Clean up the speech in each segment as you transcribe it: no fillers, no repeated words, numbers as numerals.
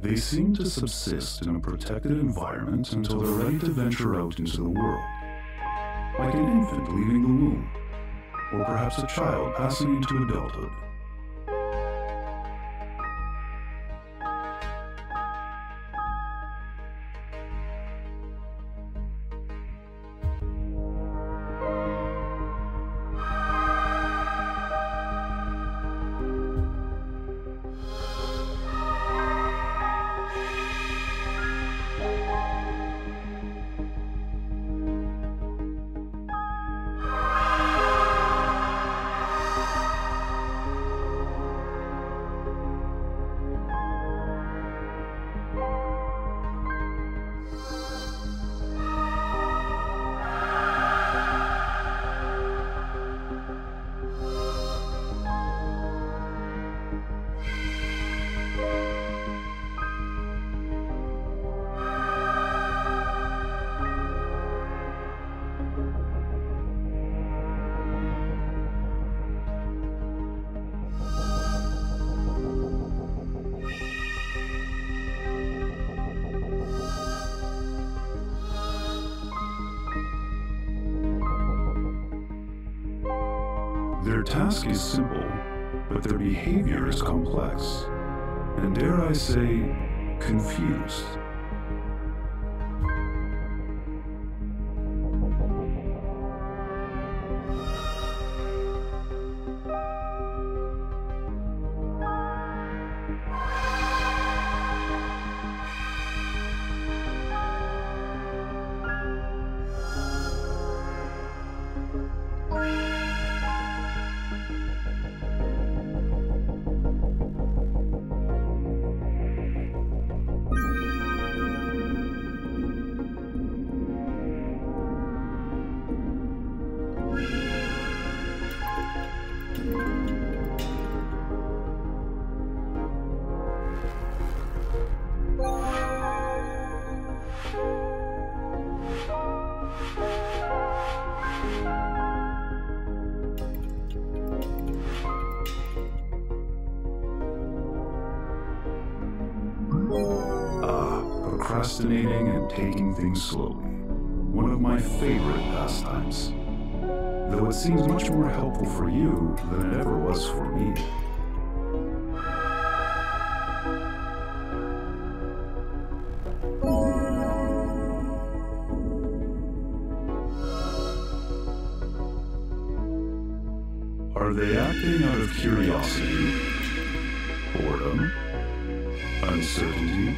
They seem to subsist in a protected environment until they're ready to venture out into the world, like an infant leaving the womb, or perhaps a child passing into adulthood. Their task is simple, but their behavior is complex, and dare I say, confused. Procrastinating and taking things slowly. One of my favorite pastimes. Though it seems much more helpful for you than it ever was for me. Are they acting out of curiosity, boredom, uncertainty?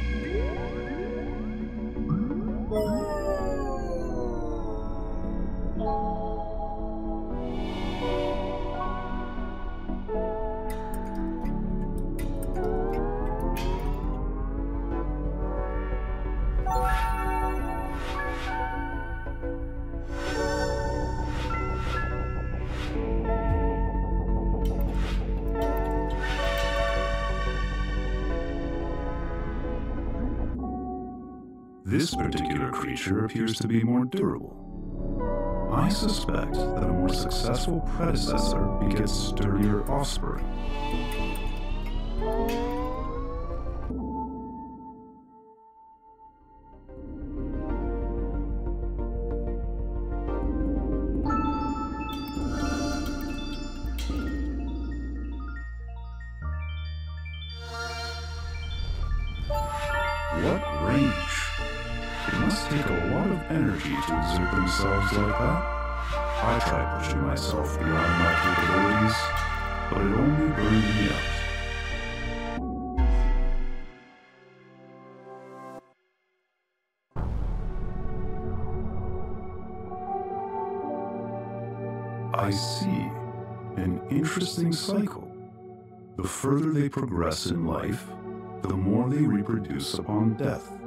This particular creature appears to be more durable. I suspect that a more successful predecessor begets sturdier offspring. What range? It must take a lot of energy to exert themselves like that. I tried pushing myself beyond my capabilities, but it only burned me out. I see. An interesting cycle. The further they progress in life, the more they reproduce upon death.